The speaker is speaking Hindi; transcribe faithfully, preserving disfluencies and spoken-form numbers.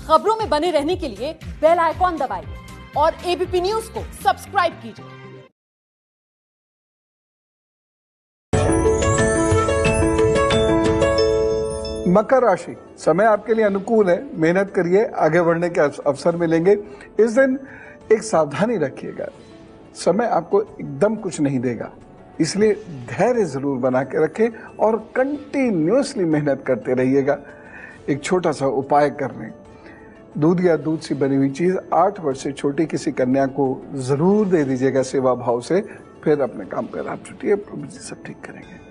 खबरों में बने रहने के लिए बेल आइकॉन दबाइए और एबीपी न्यूज को सब्सक्राइब कीजिए। मकर राशि, समय आपके लिए अनुकूल है। मेहनत करिए, आगे बढ़ने के अवसर मिलेंगे। इस दिन एक सावधानी रखिएगा, समय आपको एकदम कुछ नहीं देगा, इसलिए धैर्य जरूर बना के रखें और कंटिन्यूअसली मेहनत करते रहिएगा। एक छोटा सा उपाय कर लें, दूध या दूध से बनी हुई चीज आठ वर्ष से छोटी किसी कन्या को जरूर दे दीजिएगा सेवा भाव से, फिर अपने काम पर आप छुट्टिए, प्रभु जी सब ठीक करेंगे।